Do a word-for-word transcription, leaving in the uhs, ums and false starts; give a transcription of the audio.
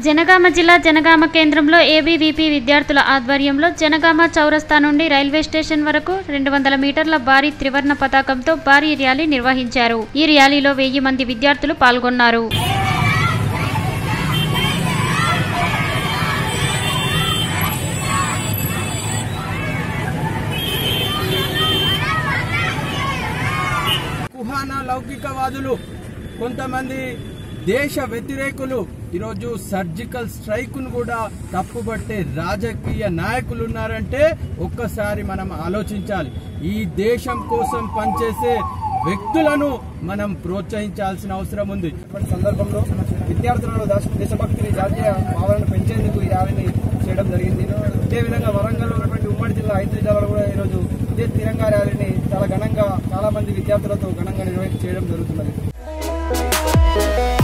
జనగామ జిల్లా జనగామ కేంద్రంలో ఏబీవీపీ విద్యార్థుల ఆధ్వర్యంలో జనగామ చౌరస్తా నుండి రైల్వే స్టేషన్ వరకు రెండు వందల మీటర్ల భారీ త్రివర్ణ పతాకంతో భారీ ర్యాలీ నిర్వహించారు। ఈ ర్యాలీలో వెయ్యి మంది విద్యార్థులు పాల్గొన్నారు। కుహానా లౌకికవాదులు కొంతమంది దేశ వ్యతిరేకులు ఈరోజు సర్జికల్ స్ట్రైక్ ను కూడా తప్పుబట్టే రాజకీయ నాయకులు ఉన్నారంటే ఒక్కసారి మనం ఆలోచించాలి। ఈ దేశం కోసం పనిచేసే వ్యక్తులను మనం ప్రోత్సహించాల్సిన అవసరం ఉంది। ఇప్పటి సందర్భంలో విద్యార్థులలో దేశభక్తిని జాతీయ భావనను పెంచేందుకు ఈ ర్యాలీని చేయడం జరిగింది। అదేవిధంగా వరంగల్ ఉన్నటువంటి ఉమ్మడి జిల్లా ఐదు జిల్లాలో కూడా ఈరోజు ఇదే తిరంగా ర్యాలీని చాలా ఘనంగా చాలా మంది విద్యార్థులతో ఘనంగా నిర్వహించి చేయడం జరుగుతున్నది।